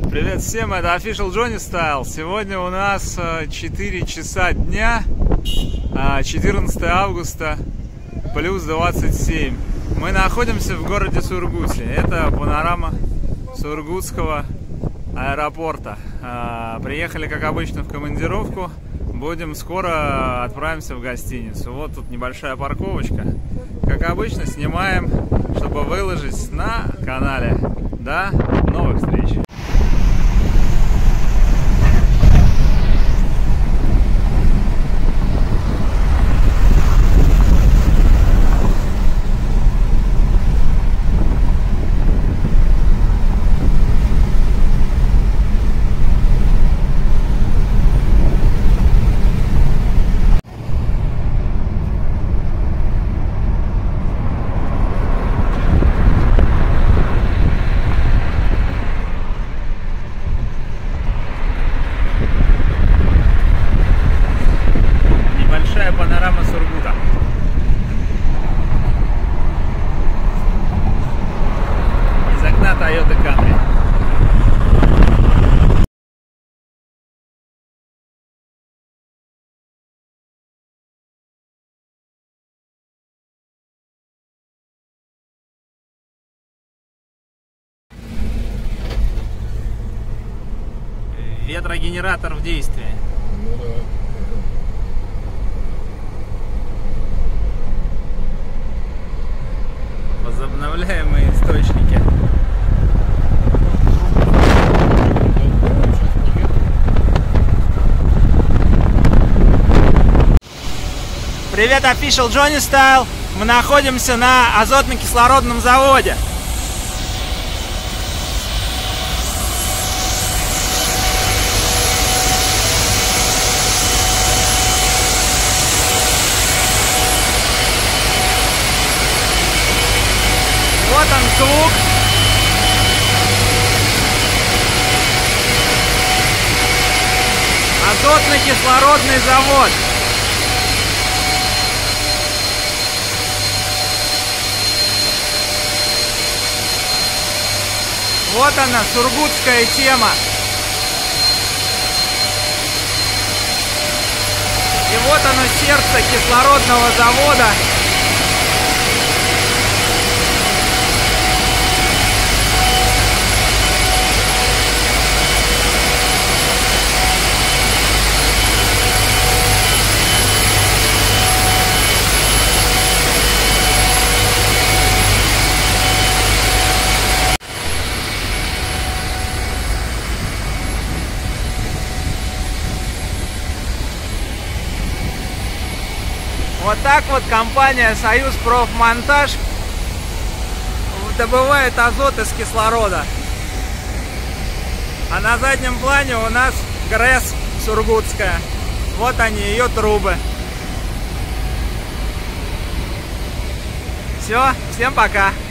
Привет всем, это Official Johnny Style. Сегодня у нас 4 часа дня, 14 августа, плюс 27. Мы находимся в городе Сургуте. Это панорама Сургутского аэропорта. Приехали, как обычно, в командировку. Будем скоро отправимся в гостиницу. Вот тут небольшая парковочка. Как обычно, снимаем, чтобы выложить на канале. До новых встреч! Панорама Сургута. Из окна Toyota Camry. Ветрогенератор в действии. Возобновляемые источники. Привет, Official Johnny Style. Мы находимся на азотно-кислородном заводе. Вот он звук. Азотно-кислородный завод. Вот она, сургутская тема. И вот оно, сердце кислородного завода. Вот так вот компания Союзпрофмонтаж добывает азот из кислорода. А на заднем плане у нас ГРЭС Сургутская. Вот они, ее трубы. Все, всем пока.